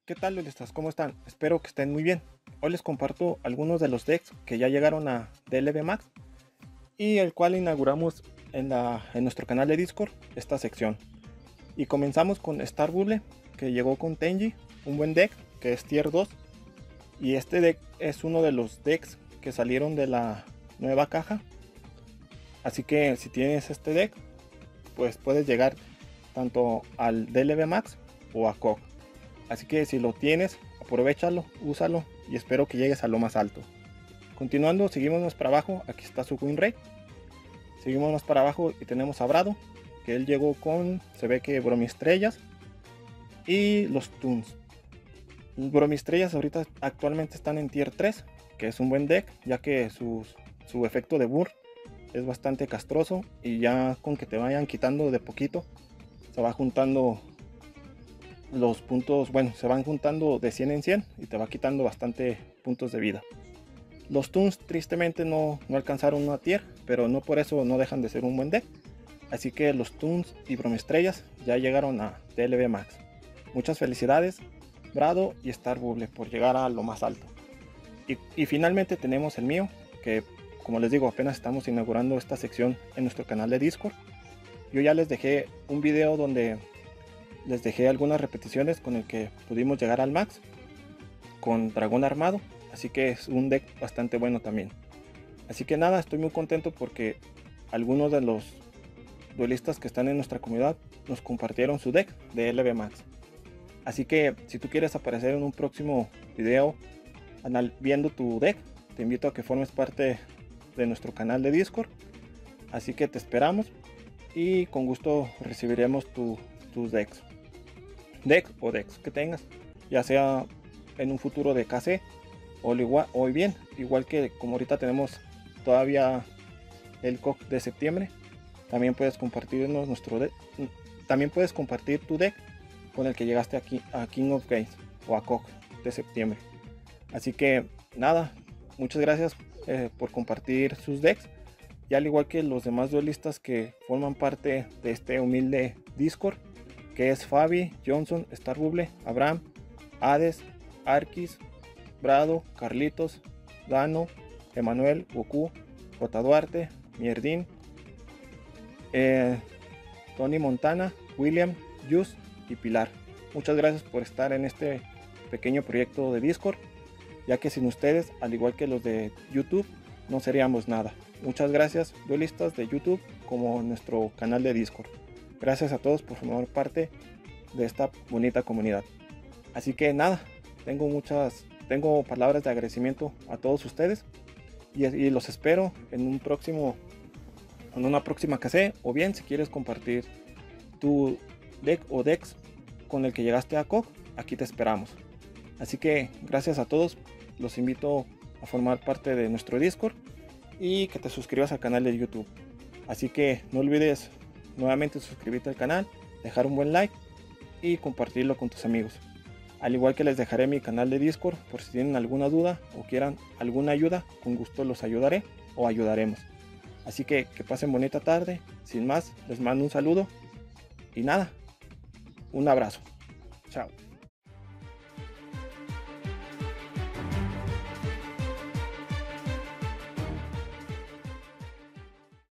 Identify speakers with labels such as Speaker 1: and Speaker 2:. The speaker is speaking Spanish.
Speaker 1: ¿Qué tal, duelistas? ¿Cómo están? Espero que estén muy bien. Hoy les comparto algunos de los decks que ya llegaron a DLB Max y el cual inauguramos en nuestro canal de Discord esta sección. Y comenzamos con Star Bubble, que llegó con Tenji, un buen deck que es tier 2. Y este deck es uno de los decks que salieron de la nueva caja. Así que si tienes este deck, pues puedes llegar tanto al DLB Max o a COG. Así que si lo tienes, aprovechalo, úsalo y espero que llegues a lo más alto. Continuando, seguimos más para abajo. Aquí está su win rate. Seguimos más para abajo y tenemos a Brado, que él llegó con, se ve que Bromistrellas y los Toons. Los Bromistrellas ahorita actualmente están en tier 3, que es un buen deck, ya que su efecto de burr es bastante castroso y ya con que te vayan quitando de poquito, se va juntando los puntos, bueno, se van juntando de 100 en 100 y te va quitando bastante puntos de vida. Los Toons tristemente no alcanzaron una tier, pero no por eso no dejan de ser un buen deck. Así que los Toons y Bromestrellas ya llegaron a DLB Max. Muchas felicidades, Brado y Star Bubble, por llegar a lo más alto. Y finalmente tenemos el mío, que como les digo, apenas estamos inaugurando esta sección en nuestro canal de Discord. Yo ya les dejé un video donde les dejé algunas repeticiones con el que pudimos llegar al max con dragón armado, así que es un deck bastante bueno también. Así que nada, estoy muy contento porque algunos de los duelistas que están en nuestra comunidad nos compartieron su deck de LB Max. Así que si tú quieres aparecer en un próximo video viendo tu deck, te invito a que formes parte de nuestro canal de Discord. Así que te esperamos y con gusto recibiremos tus decks. Deck o decks que tengas, ya sea en un futuro de KC o bien, igual que como ahorita tenemos todavía el COG de septiembre, también puedes compartirnos nuestro deck, también puedes compartir tu deck con el que llegaste aquí a King of Games o a COG de septiembre. Así que nada, muchas gracias por compartir sus decks, y al igual que los demás duelistas que forman parte de este humilde Discord, que es Fabi, Johnson, Star Bubble, Abraham, Hades, Arquis, Brado, Carlitos, Dano, Emanuel, Goku, J. Duarte, Mierdin, Tony Montana, William, Jus y Pilar. Muchas gracias por estar en este pequeño proyecto de Discord, ya que sin ustedes, al igual que los de YouTube, no seríamos nada. Muchas gracias, duelistas de YouTube como nuestro canal de Discord. Gracias a todos por formar parte de esta bonita comunidad. Así que nada, tengo palabras de agradecimiento a todos ustedes y los espero en una próxima KC, o bien si quieres compartir tu deck o decks con el que llegaste a COG, aquí te esperamos. Así que gracias a todos, los invito a formar parte de nuestro Discord y que te suscribas al canal de YouTube. Así que no olvides nuevamente suscribirte al canal, dejar un buen like y compartirlo con tus amigos. Al igual que les dejaré mi canal de Discord por si tienen alguna duda o quieran alguna ayuda, con gusto los ayudaré o ayudaremos. Así que pasen bonita tarde. Sin más, les mando un saludo y nada, un abrazo. Chao.